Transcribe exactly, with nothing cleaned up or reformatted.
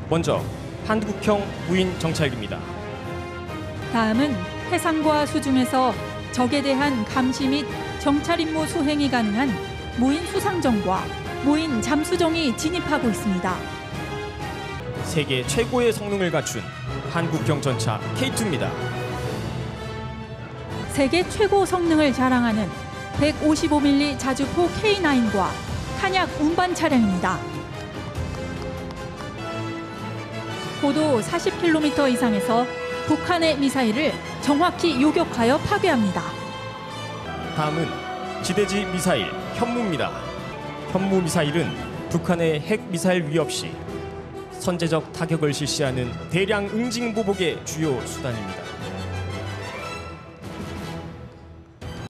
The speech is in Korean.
먼저 한국형 무인 정찰기입니다. 다음은 해상과 수중에서 적에 대한 감시 및 정찰 임무 수행이 가능한 무인 수상정과 무인 잠수정이 진입하고 있습니다. 세계 최고의 성능을 갖춘 한국형 전차 케이 투입니다. 세계 최고 성능을 자랑하는 백오십오 밀리미터 자주포 케이 나인과 탄약 운반 차량입니다. 고도 사십 킬로미터 이상에서 북한의 미사일을 정확히 요격하여 파괴합니다. 다음은 지대지 미사일 현무입니다. 현무 미사일은 북한의 핵 미사일 위협 시 선제적 타격을 실시하는 대량 응징 보복의 주요 수단입니다.